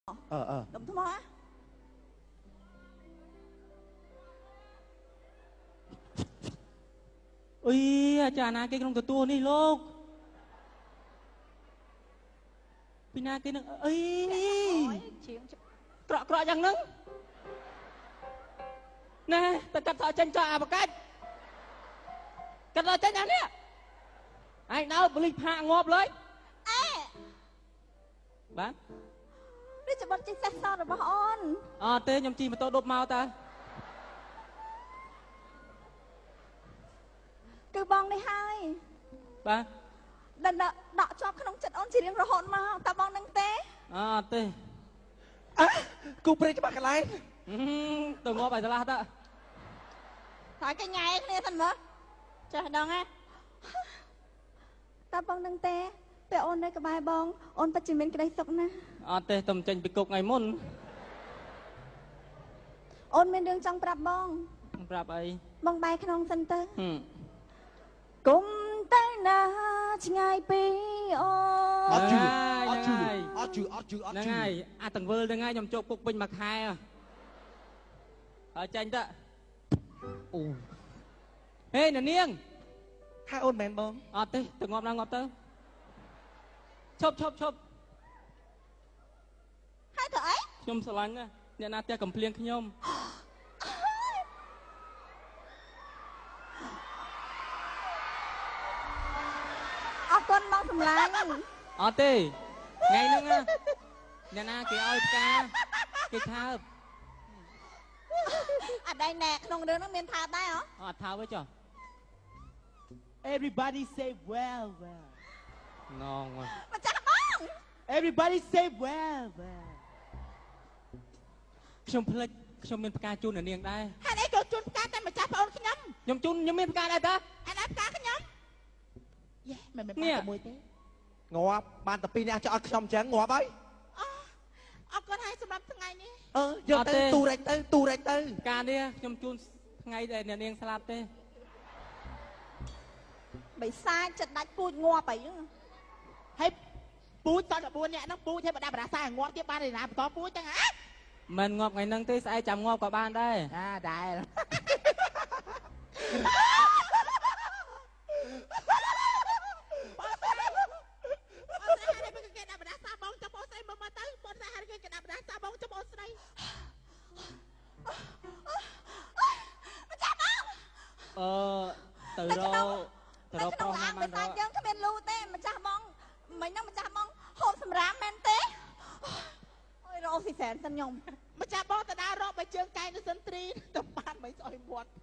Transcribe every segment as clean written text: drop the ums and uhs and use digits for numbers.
Đúng thôi á. Ui, chả na cái trong tua đi lúc. Pina cái nó ơi. Cọ cọ chẳng nâng. Nè, ta cắt thọ chân cho à một cách. Cắt thọ chân nhá nè. Anh nào bự lịch hạ ngọp lấy. Ê, Bán. đi cho bọn chị xét sao rồi bà ôn. Tê nhầm chi mà tôi đột mau ta. Cứ bong đi hai. Bán. Đần đọ cho không chật ôn chỉ riêng rồi hôn mà ta bong nâng tê. Tê. Cô bê cho bà cái lái. Tôi ngọp bài salad đó. Thôi cái nhà ấy thân mất. Trời đông á. Ta bong nâng tê. Bé ôn đây cái bài bong. Ôn bắt chỉ mình cái đây sọc nè. Tê tầm tranh bị cục ngày môn. Ôn mình đường trong prap bong. Prap ấy. Bong bài khăn ông sân tơ. គុំទៅណាឆ្ងាយពីអូនអត់ជឿហ្នឹងហើយអាតង្វើលហ្នឹងហើយខ្ញុំជោគពុកពេញមួយខែហើយចាញ់តើអូហេអ្នកនាងថាអូនមែនបងអត់ទេទៅងាប់ឡើងងាប់ទៅឈប់ហើយទៅអីខ្ញុំស្រឡាញ់ណាអ្នកណាផ្ទះកំភ្លៀងខ្ញុំអរគុណបងសម្លាញ់អត់ទេថ្ងៃហ្នឹងណាអ្នកណាគេឲ្យផ្កាគេថើបអត់ដៃណែក្នុងរឿងហ្នឹងមានថាដែរហ៎អត់ថើបទេចុះ Everybody say well. ងងម្ចាស់បង Everybody say well. ខ្ញុំភ្លេចខ្ញុំមានផ្កាជូនអ្នកនាងដែរហេតុអីក៏ជូនផ្កាតែម្ចាស់ប្អូនខ្ញុំខ្ញុំជូនខ្ញុំមានផ្កាដែរតើអានផ្កាខ្ញុំយេមិនមែនផ្កាមួយទេងាប់បានតែពីរនាក់ចោលខ្ញុំអញ្ចឹងងាប់ហើយអរគុណហើយសម្រាប់ថ្ងៃនេះយកទៅទូរែកទៅផ្កានេះខ្ញុំជូនថ្ងៃដែលអ្នកនាងស្លាប់ទេបិសាចចិត្តដាច់ពូជងាប់អីហ្នឹងហើយពូជត14នាក់ហ្នឹងពូជឲ្យបដាបដាសាងាប់ទៀតបានឯណាបន្តពូជចឹងហ៎មិនងាប់ថ្ងៃហ្នឹងទេស្អែកចាំងាប់ក៏បានដែរដែរទៅរកប្រុសណាបានរកយើងគ្មានលូទេម្ចាស់បងមិញហ្នឹងម្ចាស់បងហូបសម្រាមមែនទេអើយរកស៊ីសែនសិនខ្ញុំម្ចាស់បងតដារកបើជើងកែនៅសិនត្រីទៅបានមិនស្អុយមាត់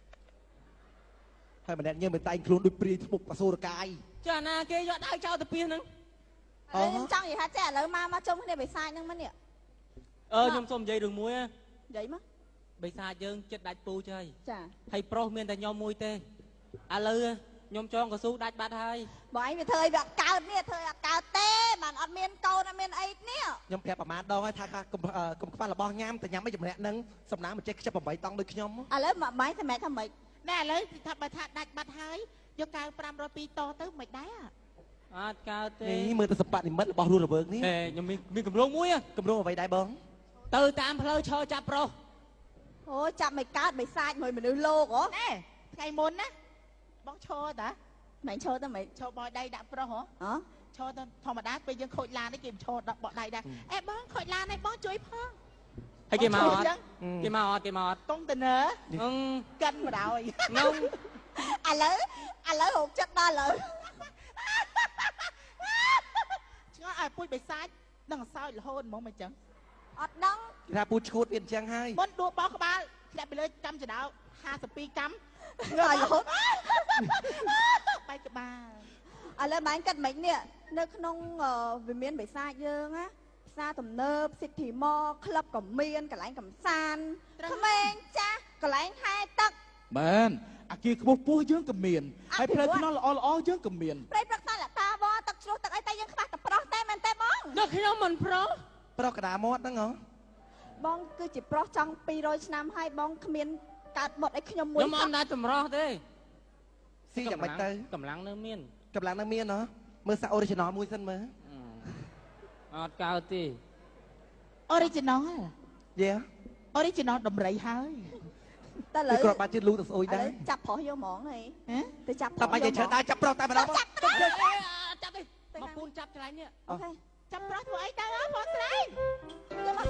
ហើយម្នាក់ញើមិនតែងខ្លួនដូចព្រាយធ្មប់អសូរកាយចាណាគេយកដៅចោលទៅពីហ្នឹងខ្ញុំចង់និយាយថាចេះឥឡូវមកជុំគ្នាបិសាចហ្នឹងមកនេះខ្ញុំសុំនិយាយរឿងមួយនិយាយមកបិសាចយើងចិត្តដាច់ពូជហើយចាហើយប្រុសមានតែខ្ញុំមួយទេឥឡូវខ្ញុំចងកស៊ូដាច់បាត់ហើយបងឯងវាធ្វើឲ្យវាអត់កើតនេះធ្វើឲ្យអត់កើតទេបានអត់មានកូនអត់មានអីនេះខ្ញុំប្រាប់ប្រមាណដងហើយថាកុំខ្វះរបស់ញ៉ាំតែញ៉ាំមិនចម្រាក់នឹងសំណាងមិនចេះខ្ជិប8តង់ដូចខ្ញុំឥឡូវមកបាយសម្រាប់ថាម៉េចណែឥឡូវថាបើថាដាច់បាត់ហើយយកកៅ502តទៅមិនដែរអត់កើតទេនេះមើលទៅសម្បត្តិនិមិត្តរបស់រស់រវើកនេះខ្ញុំមានកម្រងមួយកម្រងអ្វីដែរបងទៅតាមផ្លូវឈរចាប់ប្រុសអូចាប់មិនកើតបិសាចមួយមនុស្សលោកហ៎ណែថ្ងៃមុនណាបងឈរតាមិនឈរទៅមិនឈរបោះដៃដាក់ប្រុសហ៎ហ៎ឈរទៅធម្មតាពេលយើងខូចឡាននេះគេឈរដាក់បោះដៃដែរអេបងខូចឡាននេះបងជួយផងហើយគេមកអត់គេមកអត់តុងតឺន័រ កិនមកដល់នោះឥឡូវរោគចិត្តដល់ឥឡូវឆ្ងល់ឲ្យពូជបិសាចនឹងសោចរហូតហ្មងមិនចឹងអត់ដឹងគេថាពូឈួតវាអញ្ចឹងហើយមុនដួលបោះក្បាលធ្លាក់ពីលើកម្មចដោ52កម្មរហូតបែកក្បាលឥឡូវបានកាត់មិននេះនៅក្នុងវិមានបិសាចយើងណាផ្សារទំនើប City Mall ក្លឹបក៏មានកន្លែងកំសាន្តក្មេងចាស់កន្លែងហែទឹកមែនអាគារខ្ពស់ពោះយើងក៏មានហើយផ្លូវថ្នល់ល្អយើងក៏មានព្រៃព្រឹកសាលតាវទឹកជ្រោះទឹកអីតែយើងខ្វះតែប្រុសតែមែនទេបងដល់ខ្ញុំមិនប្រុសប្រុសកដាមាត់ហ្នឹងហ៎បងគឺជាប្រុសចង់200ឆ្នាំហើយបងគ្មានកើតបុតអីខ្ញុំមួយខ្ញុំអត់ដែរចម្រោះទេស៊ីយ៉ាងម៉េចទៅកម្លាំងនៅមានកម្លាំងនឹងមានហ៎មើលសាក់ original មួយសិនមើលអត់កើតទេអ original យេ original ដំរីហើយតែឥឡូគឺវគ្រាប់បាត់ជិតលូទៅស្អុយឥដែរឡូវចាប់ប្រុសយកហ្មងហីហ៎ទៅចាប់តែបាច់ចេះដើរចាប់ប្រុសតែម្ដងមកចាប់ទេមកពូនចាប់ឆ្លាញ់នេះអូខេចាប់ប្រុសធ្វើអីទៅបងស្រីយកមក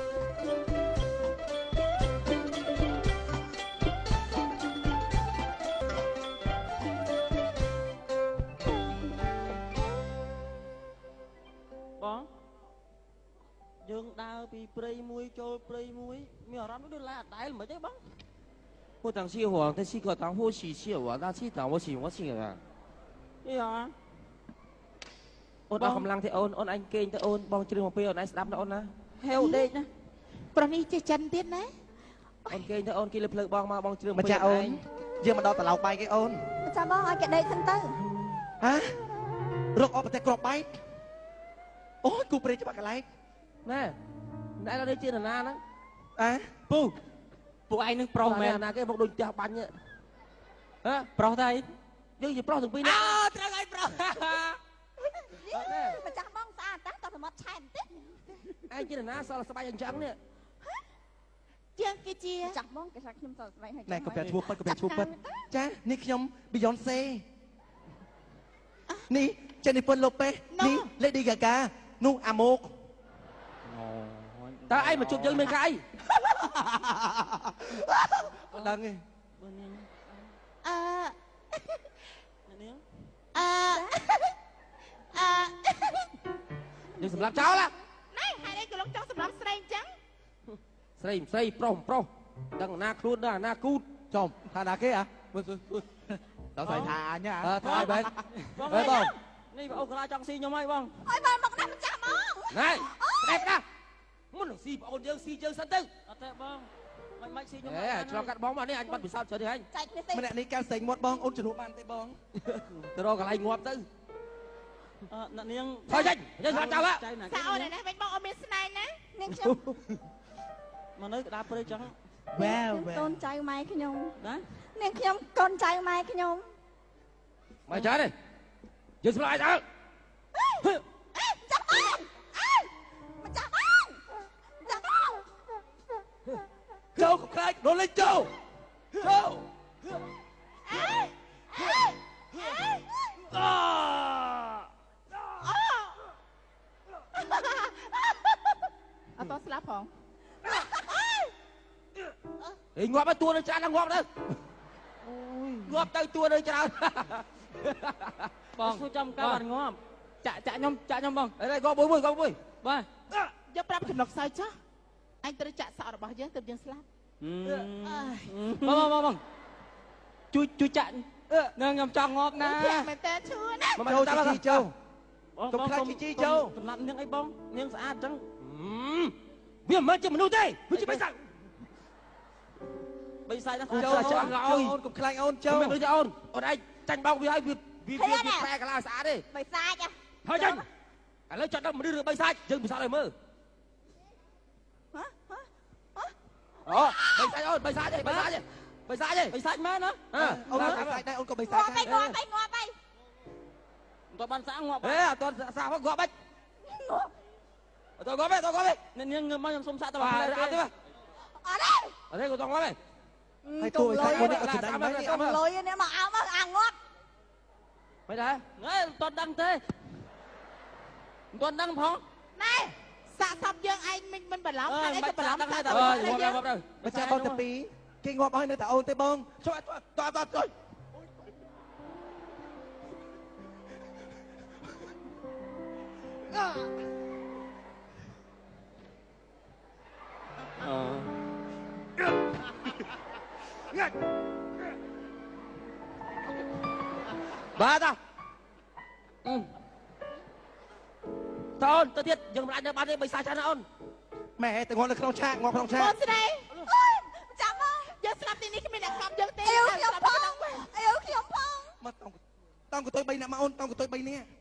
បងយើងដើរពីព្រៃមួយចូលព្រៃមួយមានអារម្មណ៍ដូចឡាអដែលមិនទេបង我当时我但是个当我喜气我那是当我喜啊。 នេះហ៎អូនអស់កម្លាំងទេអូនអូនអញគេងទៅអូនបងជ្រឿមកពេលអូនឯងស្ដាប់ណាអូនណាហេវដេកណាប្រុសនេះចេះចិនទៀតណាអូនគេងទៅអូនគេលើផ្លូវបងមកបងជ្រឿមកម្ចាស់អូនយើងមកដល់តឡោកបាយគេអូនចាំបងឲ្យគេដេកសិនទៅហ៎រកអបប្រទេសក្របបែកអូយគូព្រៃច្បាក់កន្លែងណែណែដល់ជាណាហ្នឹងអើពូពួកឯងនឹងប្រុសមែនណាគេមកដូចផ្ទះបាញ់ហ៎ប្រុសទៅអីយើងជាប្រុសទាំងពីរអើនេះត្រូវឲ្យប្រុសម្ចាស់បងស្អាតតាំងតសមុទ្រឆែនតិចឯងជាណាសល់ស្បែកអញ្ចឹងនេះជាងគឺជាម្ចាស់បងគេថាខ្ញុំសល់ស្បែកហើយណែកុំប្រាប់ឈ្មោះប៉ិតកុំប្រាប់ឈ្មោះប៉ិតចានេះខ្ញុំ Beyonce នេះ Jennifer Lopez នេះ Lady Gaga នោះអាម៉ូកតើឯងមកជួបយើងមានកាយអត់ដឹងទេបងនាងអឺនាងអឺយើងសម្រាប់ចោលហ៎ណែហើយនេះក៏លោកចង់សម្រាប់ស្រីអញ្ចឹងស្រីប្រុសដឹងណាខ្លួនដឹងណាគូតចំថាណាគេមើលដល់ស្អីថាអញថាឲ្យបែបបងហេបងនេះបងអូនកន្លះចង់ស៊ីខ្ញុំហើយបងឲ្យបានមកណាម្ចាស់បងណែស្ដែបណាមុននឹងស៊ីបងអូនយើងស៊ីយើងសិនទៅអត់ទេបងមិនស៊ីខ្ញុំហេឆ្លងកាត់បងមកនេះអញបាត់ពិសោធន៍ច្រើនទេហែងចែកគ្នាទេម្នាក់នេះកែសេងមាត់បងអូនជំនួសបានទេបងទៅរកកន្លែងងាប់ទៅអ្នកនាង thôi nhanh nhanh ra chào ạ ចៅណាសាអូនណាវិញបងអូនមានស្នេហ៍ណានាងខ្ញុំមកនៅក្តារព្រៃចឹងវ៉ាវកូនចៅម៉ែខ្ញុំណានាងខ្ញុំកូនចៅម៉ែខ្ញុំ mày trái đi dừng xuống lại đó ចាប់បងម្ចាស់បងម្ចាស់បង châu cục khai nó lên châu châu អត់តស្លាប់ផង thì ngọt cái tua nó chán nó ngọt đó ngọt tới tua nó chán បង សួរចំការបានងាប់ចាក់ខ្ញុំបង đây đây có bối bối បាទយកប្រាប់ចំណុកខ្សោយចាស់អញត្រូវចាក់សក់របស់យើងទើបយើងស្លាប់បងជួយចាក់នឹងខ្ញុំចង់ងាប់ណាភ័ក្រមែនតើឈួរណា mà mày châu tao chỉ là chi châu បងកុំខ្លាចជីជីចូលកំណាត់នាងអីបងនាងស្អាតចឹង biết mà chứ mà nuôi đây mới chứ bây giờ បីសាយណា châu ôn cục khai ôn châu mày nuôi cho ôn ở đây tranh bao với ai vì phe cả là xã đi បិសាច thôi tranh lấy chọn đâu mà đưa được bay sai dừng bị sao này mơ ហ៎ đó bay sai đây bay sai đây បីសាច់មែនណា ôn cục khai đây ôn cục bay ងាប់ sai ហើយងាប់ហើយងាប់ហើយតើបានស្អាងាប់ ê toàn sao có gọi bách ងាប់ tôi gọi bách នាងងើបមកខ្ញុំសុំសាក់តើ à បាន thế អត់ទេ ở đây của toàn gọi bách ហើយកូនខាងមុននេះអត់ចំណាញ់មិនទេកុំលុយនេះមកអោមកអាងាប់ mấy đấy ហេតន់ដឹងទេតន់ដឹងផងណែសាក់សពយើងឯងមិនបន្លំតែឯងក៏បន្លំសាក់តើ rồi យើង ngọt rồi ម្ចាស់បងតាពីគេងាប់ឲ្យនៅតែអូនទេបងជួយតើ ba ta tao ôn tao thiết dừng lại cho ba đi bay sai cho nó ôn ម៉ែតែងាប់នៅក្នុងឆាកងាប់ក្នុងឆាបងកស្រីចាំមកយើងស្លាប់ទីនេះគ្មានអ្នកខំយើងទេអេវខ្ញុំផងអេវខ្ញុំផងមកតង់កតុយ3នាក់មកអូនតង់កតុយ3នាក់